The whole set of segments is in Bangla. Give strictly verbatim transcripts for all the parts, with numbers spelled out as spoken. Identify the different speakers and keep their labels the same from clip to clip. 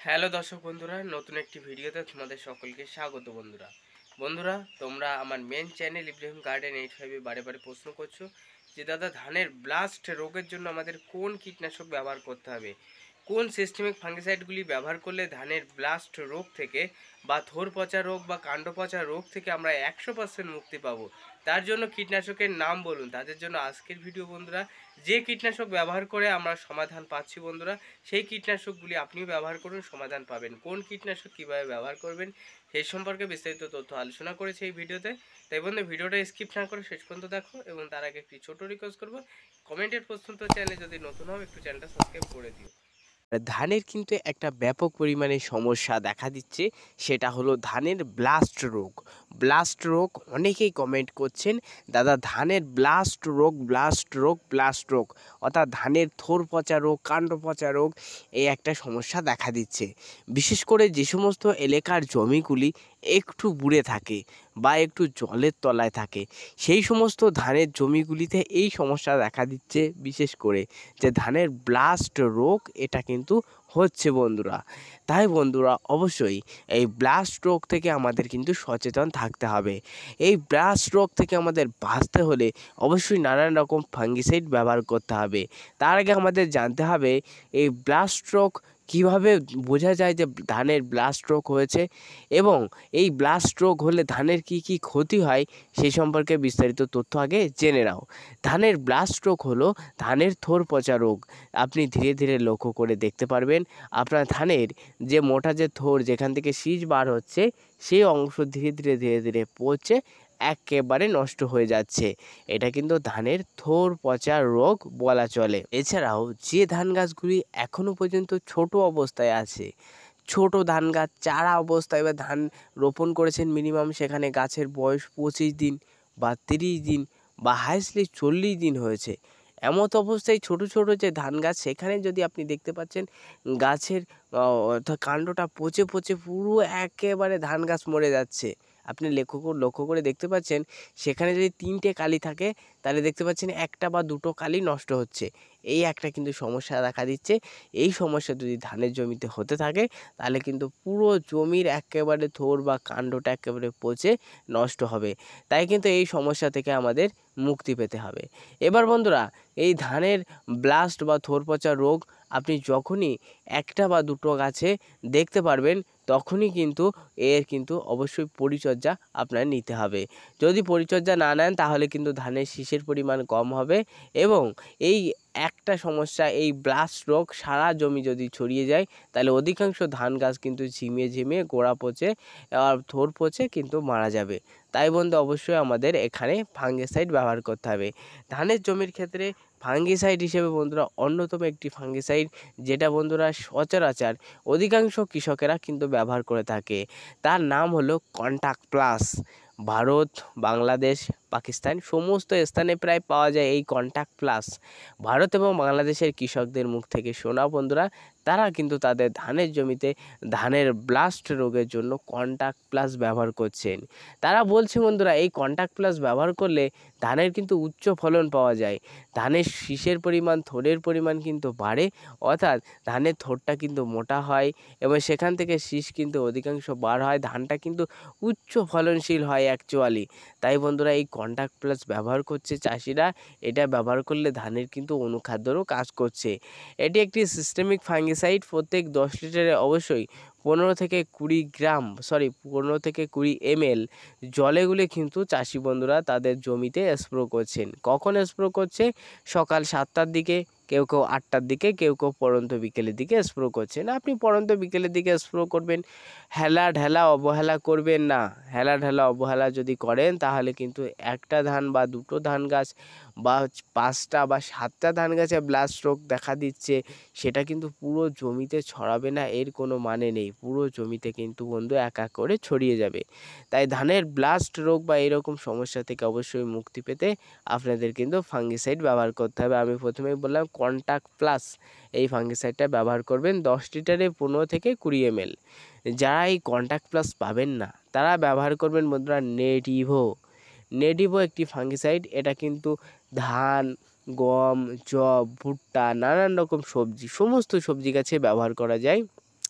Speaker 1: হ্যালো দর্শক বন্ধুরা, নতুন একটি ভিডিওতে তোমাদের সকলকে স্বাগত। বন্ধুরা বন্ধুরা তোমরা আমার main channel Ibrahim garden eight ফাইভে বারে বারে প্রশ্ন করছো যে দাদা ধানের ব্লাস্ট রোগের জন্য আমাদের কোন কীটনাশক ব্যবহার করতে হবে, কোন সিস্টেমিক ফাঙ্গিসাইডগুলি ব্যবহার করলে ধানের ব্লাস্ট রোগ থেকে বা থোর পচা রোগ বা কাণ্ড পচা রোগ থেকে আমরা একশো পার্সেন্ট মুক্তি পাবো। তার জন্য কীটনাশকের নাম বলুন। তাদের জন্য আজকের ভিডিও বন্ধুরা। যে কীটনাশক ব্যবহার করে আমরা সমাধান পাচ্ছি বন্ধুরা, সেই কীটনাশকগুলি আপনিও ব্যবহার করুন, সমাধান পাবেন। কোন কীটনাশক কীভাবে ব্যবহার করবেন সেই সম্পর্কে বিস্তারিত তথ্য আলোচনা করেছি এই ভিডিওতে। তাই বন্ধু ভিডিওটা স্কিপ না করে শেষ পর্যন্ত দেখো, এবং তার আগে একটি ছোটো রিকোয়েস্ট করবো, কমেন্টের প্রশ্ন তো চ্যানেলে যদি নতুন হও একটু চ্যানেলটা সাবস্ক্রাইব করে দিও। ধানের কিন্তু একটা ব্যাপক পরিমাণে সমস্যা দেখা দিচ্ছে, সেটা হলো ধানের ব্লাস্ট রোগ। ব্লাস্ট রোগ অনেকেই কমেন্ট করছেন, দাদা ধানের ব্লাস্ট রোগ ব্লাস্ট রোগ ব্লাস্ট রোগ অর্থাৎ ধানের থোর পচা রোগ, কাণ্ড পচা রোগ, এই একটা সমস্যা দেখা দিচ্ছে। বিশেষ করে যে সমস্ত এলাকার জমিগুলি একটু বুড়ে থাকে বা একটু জলের তলায় থাকে, সেই সমস্ত ধানের জমিগুলিতে এই সমস্যা দেখা দিচ্ছে। বিশেষ করে যে ধানের ব্লাস্ট রোগ এটা কিন্তু হচ্ছে বন্ধুরা। তাই বন্ধুরা অবশ্যই এই ব্লাস্ট রোগ থেকে আমাদের কিন্তু সচেতন থাকতে হবে। এই ব্লাস্ট রোগ থেকে আমাদের বাঁচতে হলে অবশ্যই নানান রকম ফাঙ্গিসাইড ব্যবহার করতে হবে। তার আগে আমাদের জানতে হবে এই ব্লাস্ট রোগ কীভাবে বোঝা যায় যে ধানের ব্লাস্ট রোগ হয়েছে, এবং এই ব্লাস্ট রোগ হলে ধানের কি কি ক্ষতি হয় সেই সম্পর্কে বিস্তারিত তথ্য আগে জেনে নাও। ধানের ব্লাস্ট রোগ হলো ধানের থোর পচা রোগ। আপনি ধীরে ধীরে লক্ষ্য করে দেখতে পারবেন আপনার ধানের যে মোটা যে থোর যেখান থেকে শীষ বার হচ্ছে, সেই অংশ ধীরে ধীরে ধীরে ধীরে পচে একেবারে নষ্ট হয়ে যাচ্ছে। এটা কিন্তু ধানের থোর পচা রোগ বলা চলে। এছাড়াও যে ধান গাছগুলি এখনও পর্যন্ত ছোট অবস্থায় আছে, ছোট ধান গাছ চারা অবস্থায় বা ধান রোপণ করেছেন, মিনিমাম সেখানে গাছের বয়স পঁচিশ দিন বা তিরিশ দিন বা হাইস্টলি চল্লিশ দিন হয়েছে, এমত অবস্থায় ছোট ছোট যে ধান গাছ, সেখানে যদি আপনি দেখতে পাচ্ছেন গাছের অর্থাৎ কাণ্ডটা পচে পচে পুরো একেবারে ধান গাছ মরে যাচ্ছে, আপনি লক্ষ্য লক্ষ্য করে দেখতে পাচ্ছেন সেখানে যদি তিনটে কালি থাকে তাহলে দেখতে পাচ্ছেন একটা বা দুটো কালি নষ্ট হচ্ছে। এই একটা কিন্তু সমস্যা দেখা দিচ্ছে। এই সমস্যা যদি ধানের জমিতে হতে থাকে তাহলে কিন্তু পুরো জমির একেবারে থোর বা কাণ্ডটা একেবারে পচে নষ্ট হবে। তাই কিন্তু এই সমস্যা থেকে আমাদের মুক্তি পেতে হবে। এবার বন্ধুরা, এই ধানের ব্লাস্ট বা থোর পচা রোগ আপনি যখনই একটা বা দুটো গাছে দেখতে পারবেন, তখনই কিন্তু এর কিন্তু অবশ্যই পরিচর্যা আপনার নিতে হবে। যদি পরিচর্যা না নেন তাহলে কিন্তু ধানের শীষের পরিমাণ কম হবে, এবং এই একটা সমস্যা, এই ব্লাস্ট রোগ সারা জমি যদি ছড়িয়ে যায় তাহলে অধিকাংশ ধান গাছ কিন্তু ঝিমিয়ে ঝিমিয়ে গোড়া পচে আর থোর পচে কিন্তু মারা যাবে। তাই বন্ধু অবশ্যই আমাদের এখানে ফাঙ্গিসাইড ব্যবহার করতে হবে। ধানের জমির ক্ষেত্রে ফাঙ্গিসাইড হিসেবে বন্ধুরা অন্যতম একটি ফাঙ্গিসাইড যেটা বন্ধুরা সচরাচর অধিকাংশ কৃষকেরা কিন্তু ব্যবহার করে থাকে, তার নাম হলো কন্টাক্ট প্লাস। ভারত, বাংলাদেশ, পাকিস্তান সমস্ত স্থানে প্রায় পাওয়া যায় এই কন্টাক্ট প্লাস। ভারত এবং বাংলাদেশের কৃষকদের মুখ থেকে শোনা বন্ধুরা, তারা কিন্তু তাদের ধানের জমিতে ধানের ব্লাস্ট রোগের জন্য কন্টাক্ট প্লাস ব্যবহার করছেন। তারা বলছে বন্ধুরা এই কন্টাক্ট প্লাস ব্যবহার করলে ধানের কিন্তু উচ্চ ফলন পাওয়া যায়, ধানের শীষের পরিমাণ, থোড়ের পরিমাণ কিন্তু বাড়ে, অর্থাৎ ধানের থোড়টা কিন্তু মোটা হয় এবং সেখান থেকে শীষ কিন্তু অধিকাংশ বার হয়, ধানটা কিন্তু উচ্চ ফলনশীল হয় অ্যাকচুয়ালি। তাই বন্ধুরা এই কন্টাক্ট প্লাস ব্যবহার করছে চাষিরা। এটা ব্যবহার করলে ধানের কিন্তু অনুখাদ্যরও কাজ করছে। এটি একটি সিস্টেমিক ফাঙ্গিসাইড। প্রত্যেক দশ লিটারে অবশ্যই পনেরো থেকে কুড়ি গ্রাম সরি পনেরো থেকে কুড়ি এমএল জলে গুলে কিন্তু চাষি বন্ধুরা তাদের জমিতে স্প্রে করছেন। কখন স্প্রে করছে? সকাল সাতটার দিকে, কেউ কেউ আটটার দিকে, কেউ কেউ পরন্ত বিকেলের দিকে স্প্রে করছেন। আপনি পরন্ত বিকেলের দিকে স্প্রে করবেন, হেলা ঢেলা অবহেলা করবেন না। হেলা ঢেলা অবহেলা যদি করেন তাহলে কিন্তু একটা ধান বা দুটো ধান গাছ বা পাঁচটা বা সাতটা ধান গাছে ব্লাস্ট রোগ দেখা দিচ্ছে, সেটা কিন্তু পুরো জমিতে ছড়াবে না, এর কোনো মানে নেই। পুরো জমিতে কিন্তু বন্ধু এক এক করে ছড়িয়ে যাবে। তাই ধানের ব্লাস্ট রোগ বা এরকম সমস্যা থেকে অবশ্যই মুক্তি পেতে আপনাদের কিন্তু ফাঙ্গিসাইড ব্যবহার করতে হবে। আমি প্রথমেই বললাম কন্টাক্ট প্লাস, এই ফাঙ্গিসাইডটা ব্যবহার করবেন দশ লিটারে পনেরো থেকে কুড়ি এমএল। যারা এই কন্টাক্ট প্লাস পাবেন না তারা ব্যবহার করবেন বন্ধুরা নেটিভো। নেটিভো একটি ফাঙ্গিসাইড। এটা কিন্তু ধান, গম, যব, ভুট্টা, নানান রকম সবজি, সমস্ত সবজি গাছে ব্যবহার করা যায়।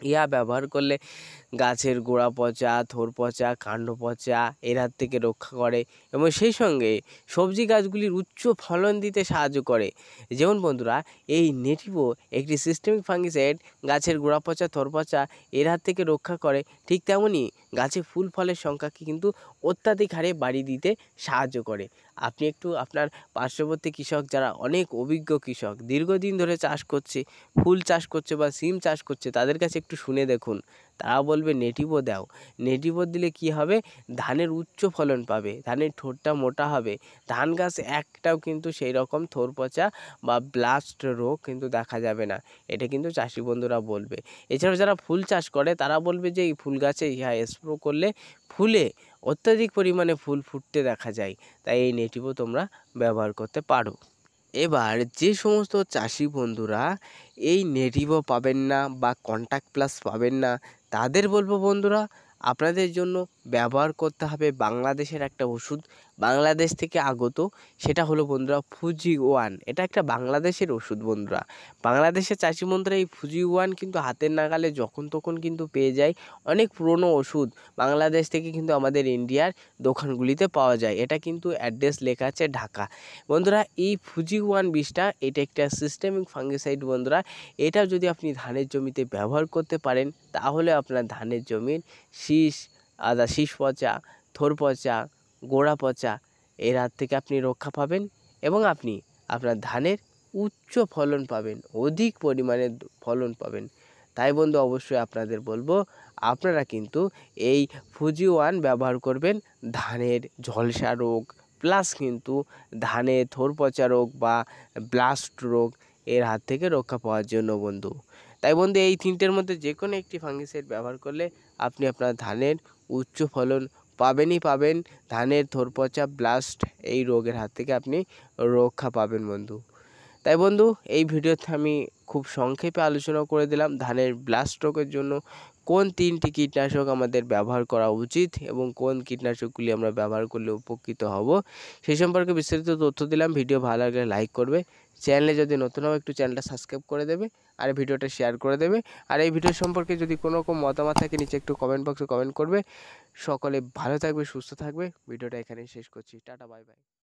Speaker 1: ইয়া ব্যবহার করলে গাছের গোড়া পচা, থোর পচা, কাণ্ড পচা এর হাত থেকে রক্ষা করে এবং সেই সঙ্গে সবজি গাছগুলির উচ্চ ফলন দিতে সাহায্য করে। যেমন বন্ধুরা, এই নেটিভো একটি সিস্টেমিক ফাঙ্গিসাইড, গাছের গোড়া পচা, থোর পচা এর হাত থেকে রক্ষা করে। ঠিক তেমনই গাছে ফুল ফলের সংখ্যাকে কিন্তু অত্যাধিক হারে বাড়িয়ে দিতে সাহায্য করে। আপনি একটু আপনার পার্শ্ববর্তী কৃষক, যারা অনেক অভিজ্ঞ কৃষক, দীর্ঘদিন ধরে চাষ করছে, ফুল চাষ করছে বা সিম চাষ করছে, তাদের কাছে একটু শুনে দেখুন। তারা বলবে নেটিভো দাও। নেটিভো দিলে কি হবে, ধানের উচ্চ ফলন পাবে, ধানের ঠোঁটটা মোটা হবে, ধান গাছ একটাও কিন্তু সেই রকম থোর পচা বা ব্লাস্ট রোগ কিন্তু দেখা যাবে না। এটা কিন্তু চাষি বন্ধুরা বলবে। এছাড়াও যারা ফুল চাষ করে তারা বলবে যে এই ফুল গাছে ইহা স্প্রে করলে ফুলে অত্যাধিক পরিমাণে ফুল ফুটতে দেখা যায়, তাই এই নেটিভো তোমরা ব্যবহার করতে পারো। এবার যে সমস্ত চাষি বন্ধুরা এই নেটিভো পাবেন না বা কন্ট্যাক্ট প্লাস পাবেন না, তাদের বলবো বন্ধুরা, আপনাদের জন্য ব্যবহার করতে হবে বাংলাদেশের একটা ওষুধ, বাংলাদেশ থেকে আগত। সেটা হলো বন্ধুরা ফুজি ওয়ান। এটা একটা বাংলাদেশের ওষুধ বন্ধুরা। বাংলাদেশের চাষি বন্ধুরা এই ফুজি ওয়ান কিন্তু হাতের নাগালে যখন তখন কিন্তু পেয়ে যায়। অনেক পুরনো ওষুধ বাংলাদেশ থেকে কিন্তু আমাদের ইন্ডিয়ার দোকানগুলিতে পাওয়া যায়। এটা কিন্তু অ্যাড্রেস লেখা আছে ঢাকা। বন্ধুরা, এই ফুজি ওয়ান বিষটা এটা একটা সিস্টেমিক ফাঙ্গিসাইড বন্ধুরা। এটা যদি আপনি ধানের জমিতে ব্যবহার করতে পারেন, তাহলে আপনার ধানের জমির শীষ আদা শীষ পচা, থোর পচা, গোড়া পচা এর হাত থেকে আপনি রক্ষা পাবেন এবং আপনি আপনার ধানের উচ্চ ফলন পাবেন, অধিক পরিমাণে ফলন পাবেন। তাই বন্ধু, অবশ্যই আপনাদের বলবো, আপনারা কিন্তু এই ফুজি ওয়ান ব্যবহার করবেন ধানের ঝলসা রোগ প্লাস কিন্তু ধানে থোর পচা রোগ বা ব্লাস্ট রোগ এর হাত থেকে রক্ষা পাওয়ার জন্য বন্ধু। তাই বন্ধু, এই তিনটের মধ্যে যে কোনো একটি ফাঙ্গিসাইড ব্যবহার করলে আপনি আপনার ধানের উচ্চ ফলন পাবেনই পাবেন। ধানের থোর পচা, ব্লাস্ট এই রোগের হাত থেকে আপনি রক্ষা পাবেন বন্ধু। তাই বন্ধু, এই ভিডিওতে আমি খুব সংক্ষেপে আলোচনা করে দিলাম ধানের ব্লাস্ট রোগের জন্য কোন তিনটি কীটনাশক আমাদের ব্যবহার করা উচিত এবং কোন কীটনাশকগুলি আমরা ব্যবহার করলে উপকৃত হব, সেই সম্পর্কে বিস্তারিত তথ্য দিলাম। ভিডিও ভালো লাগলে লাইক করবে, চ্যানেলে যদি নতুন হবে একটু চ্যানেলটা সাবস্ক্রাইব করে দেবে আর ভিডিওটা শেয়ার করে দেবে। আর এই ভিডিও সম্পর্কে যদি কোনো রকম মতামত থাকে নিচে একটু কমেন্ট বক্সে কমেন্ট করবে। সকলে ভালো থাকবে, সুস্থ থাকবে। ভিডিওটা এখানেই শেষ করছি। Tata, bye by.